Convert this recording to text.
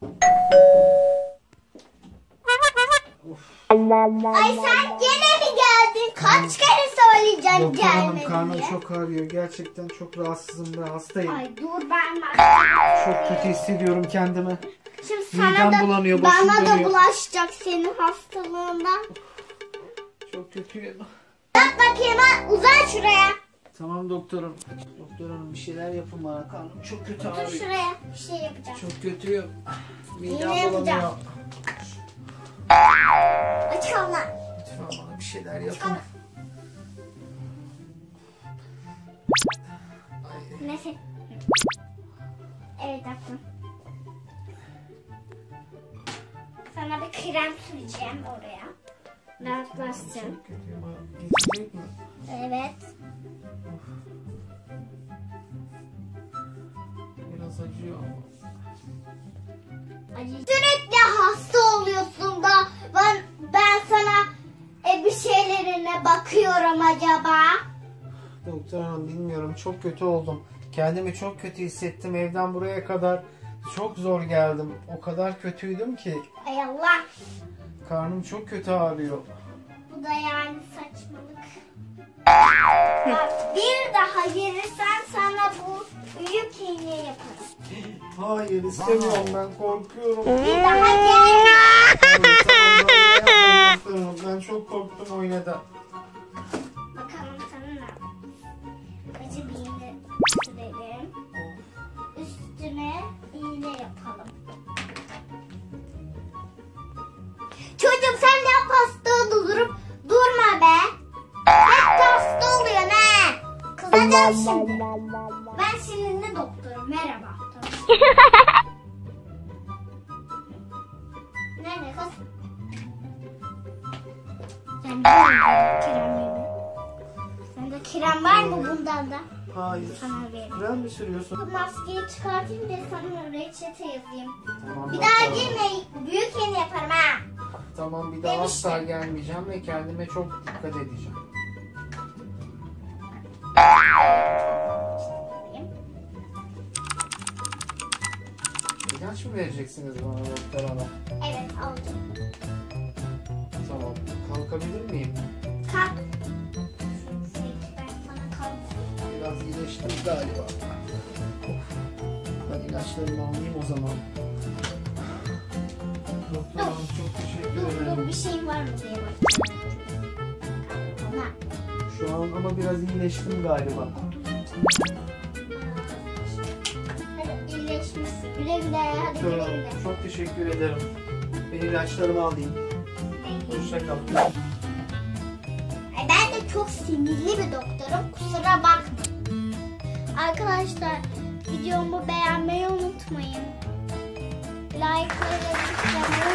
Ay sen gene mi geldin? Kaç kere söyleyeceğim Doktor hanım, gelmedi karnım diye. çok ağrıyor. Gerçekten çok rahatsızım ve hastayım. Ay dur ben Çok kötü hissediyorum kendimi. Şimdi sana Midem da bulanıyor, başım bana da dönüyor. bulaşacak senin hastalığından. Çok kötüyüm. Bak bakayım ha, uzan şuraya. Tamam doktorum. Doktor hanım bir şeyler yapın bana. Karnım çok kötü Dur ağrıyor. şuraya bir şey yapacağım. Çok kötüyüm. Midem İğne yapacağım. bulanıyor. Aç kolunu. Lütfen bana bir şeyler yapın. Ay, Nefes. Evet aklım. Sana bir krem süreceğim oraya. Rahatlaşsın. çok kötüyüm. Geçecek mi? Evet. Biraz acıyor ama. Sürekli hasta oluyorsun da ben sana bir şeylerine bakıyorum acaba. Doktor hanım bilmiyorum, çok kötü oldum. Kendimi çok kötü hissettim. Evden buraya kadar çok zor geldim. O kadar kötüydüm ki. Ay Allah. Karnım çok kötü ağrıyor. Bu da yani saçmalık. Bak bir daha gelirsen sana bu büyük iğne yaparım. Hayır istemiyorum, ben korkuyorum. Bir daha gelme. Hayır, tamam, böyle yapmayın doktor hanım. Ben çok korktum o iğneden. Bakalım sana ne yapalım. Acı bir iğne sürelim. Üstüne iğne yapalım. Çocuğum sen de hep hasta olurum. Durma be. Hep de hasta oluyorsun he. Kızacağım şimdi. Ben şimdi doktorum. Merhaba. Nerede kız? Sende krem var mı bundan da? Hayır. Sana vereyim. Krem mi sürüyorsun? Bu maskeyi çıkartayım da sana reçete yazayım. Tamam, Bir doktor daha hanım. girme. Büyük iğne yaparım ha. Tamam, bir daha Demiştim. asla gelmeyeceğim ve kendime çok dikkat edeceğim. İlaç mı vereceksiniz bana doktor hanım? Evet aldım. Tamam. Kalkabilir miyim? Kalk. Ben sana kalk. Biraz iyileştim galiba. Ben ilaçlarımı alayım o zaman. Doktor hanım çok teşekkür Dur ederim. bir şeyin var mı diye bakacağım. Ona. Şu an ama biraz iyileştim galiba. Hadi iyileşmişsin. Güle güle. Hadi Doktor güle hanım güle. çok teşekkür ederim. Ben ilaçlarımı alayım. Hoşça kal. Ben de çok sinirli bir doktorum. Kusura bakmayın. Arkadaşlar videomu beğenmeyi unutmayın. Like'ları tıklamayı